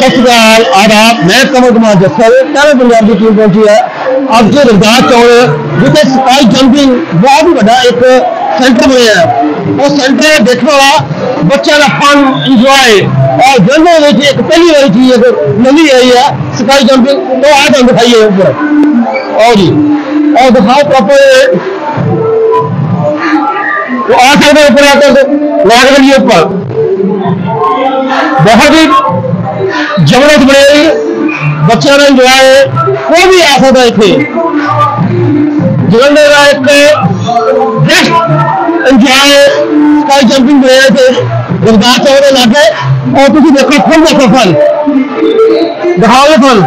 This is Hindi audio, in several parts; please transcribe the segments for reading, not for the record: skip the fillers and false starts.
सत श्रीकाल आदाब, मैं कमल कुमार जस्सर पहले पंजाब की टीम पहुंची है अब जो रमदास चौक जिसे स्काई जंपिंग बहुत ही बड़ा एक सेंटर बनया है। उस सेंटर देखने वाला बच्चों का फन इंजॉय और जंगल में एक पहली वाली चीज एक नवी आई है स्काई जंपिंग। तो आज हम दिखाइए ऊपर और जी और दिखाओ प्रॉपर तो आ सकते ऊपर आकर लगा करिए ऊपर बहुत ही जबरदस्त बने बच्चों का इंजॉय कोई भी आ सकता इतने जलंधर का एक बेस्ट इंजॉय स्काई जंपिंग बने थे रमदास चौक के लागे। और तुम देखो फल देखो फल दिखाओ ये फल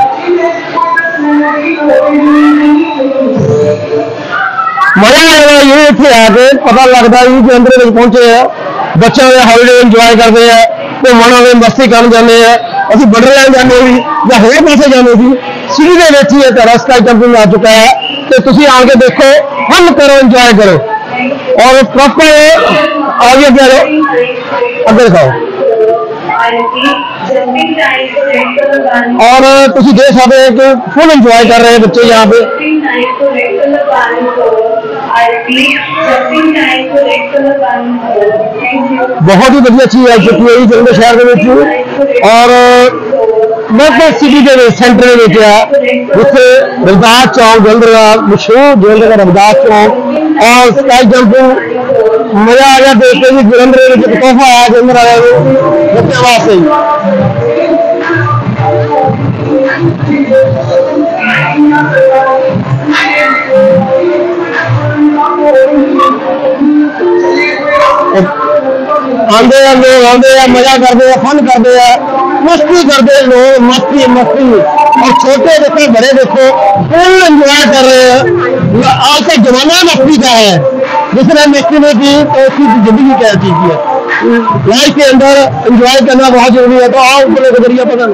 मजा आएगा ये इतने आके पता लगता है कि अंदर पहुंचे हैं बच्चे हॉलीडे इंजॉय करते हैं घूमन वाले मस्ती कर जाते हैं असं बॉर्डरलैंड जाने भी या होर पासे जाने भी सिटी के तेरा स्काई जंपिंग आ चुका है तो तुम आके देखो फन करो इंजॉय करो और प्रॉपर आगे करो अगर दिखाओ और तुम देख सकते हैं कि फुल इंजॉय कर रहे हैं बच्चे यहाँ पे बहुत ही बढ़िया चीज आई चुकी है जलंधर शहर के और मैं सिटी के सेंटर में जिथे रमदास चौक जलंधर का मशहूर जलंधर का रमदास चौक और स्काई जंपिंग मजा आ गया देख के भी जलंधर में तोहफा आया जलंधर आया बच्चों वास्ते आंदे लोग आंदे मजा करते हैं फन करते हैं मस्ती करते हैं लोग मस्ती मस्ती और छोटे देखो बड़े देखो फुल एंजॉय कर रहे हैं। आज का जमाना मस्ती का है जिसने मस्ती नहीं की तो उसकी जिंदगी क्या चीज है लाइफ के अंदर एंजॉय करना बहुत जरूरी है। तो आओ ऊपर के जरिए पता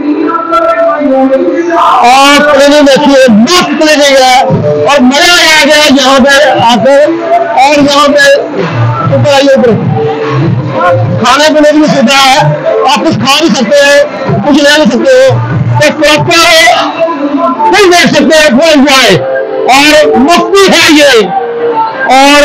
और प्लेनिंग देखिए मस्त प्लेनिंग है और मजा आ गया यहाँ पे आकर और यहाँ पे ऊपर आइए ऊपर खाने पीने की सुविधा है आप कुछ खा भी सकते हैं कुछ ले भी सकते हो तो प्रॉपर फुल देख सकते हैं फुल एंजॉय और मस्ती है ये। और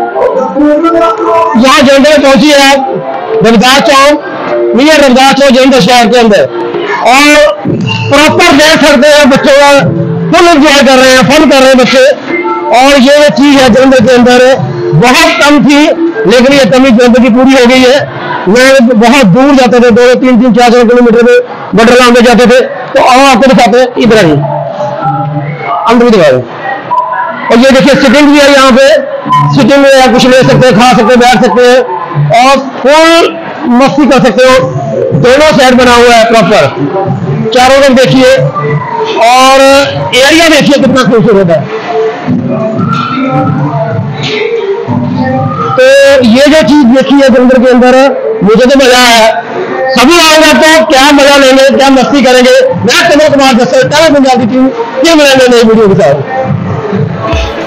यहाँ जलंधर पहुंची है रमदास चौक नियर रमदास चौक जलंधर शहर के अंदर और प्रॉपर देख सकते हैं बच्चों का फुल एंजॉय कर रहे हैं फन कर रहे हैं बच्चे। और ये चीज है जलंधर के अंदर बहुत कम थी लेकिन ये कमी जलंधर की पूरी हो गई है। लोग बहुत दूर जाते थे 2-3-4 किलोमीटर में बॉर्डरलैंड में जाते थे तो अब आपको दिखाते हैं इधर ही अंदर भी दिखा रहे। और ये देखिए सिटिंग भी है यहाँ पे सिटिंग में आप कुछ ले सकते हैं खा सकते हैं बैठ सकते हैं और फुल मस्ती कर सकते हो। दोनों साइड बना हुआ है प्रॉपर चारों तरफ देखिए और एरिया देखिए कितना खूबसूरत है। तो ये जो चीज देखी है जलंधर के अंदर मुझे तो मजा आया सभी आएंगे तो क्या मजा लेंगे क्या मस्ती करेंगे। मैं कमल कुमार जस्सर पहले पंजाब की टीम फिर मिलेंगे नई वीडियो के साथ।